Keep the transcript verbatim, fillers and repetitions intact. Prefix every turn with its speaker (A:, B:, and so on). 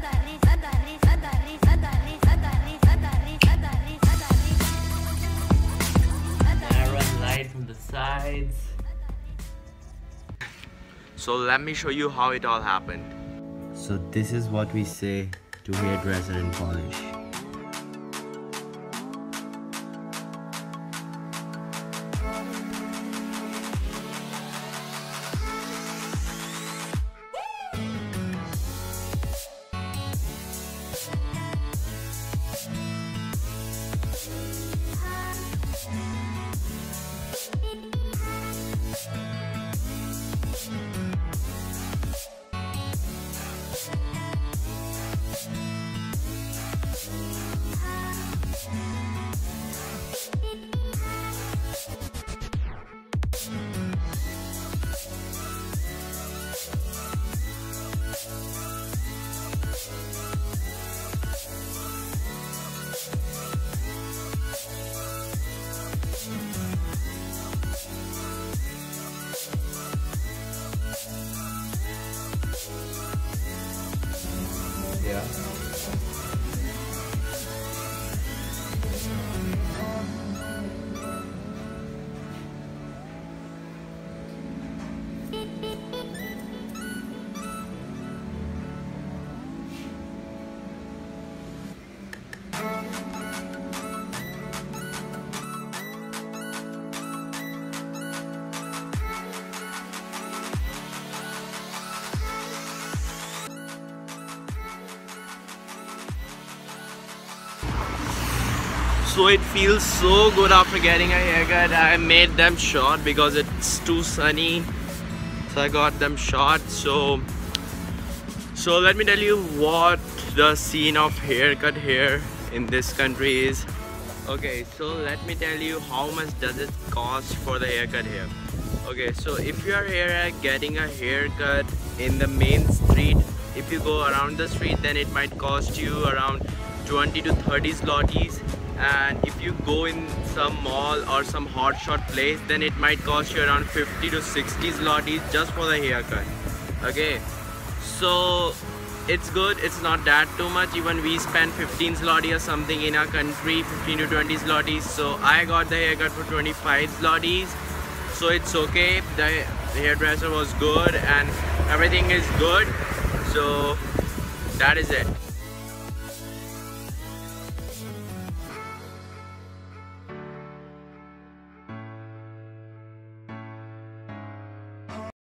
A: run light from the sides. So let me show you how it all happened. So this is what we say to hairdresser in Polish. Yeah. So it feels so good after getting a haircut. I made them short because it's too sunny, so I got them short. So so let me tell you what the scene of haircut here in this country is. Okay, so let me tell you how much does it cost for the haircut here. Okay, so if you are here getting a haircut in the main street, if you go around the street, then it might cost you around twenty to thirty zlotys. And if you go in some mall or some hotshot place, then it might cost you around fifty to sixty zlotys just for the haircut. Okay, so it's good, it's not that too much. Even we spend fifteen zloty or something in our country, fifteen to twenty zlotys. So I got the haircut for twenty-five zlotys, so it's okay. The hairdresser was good and everything is good, so that is it.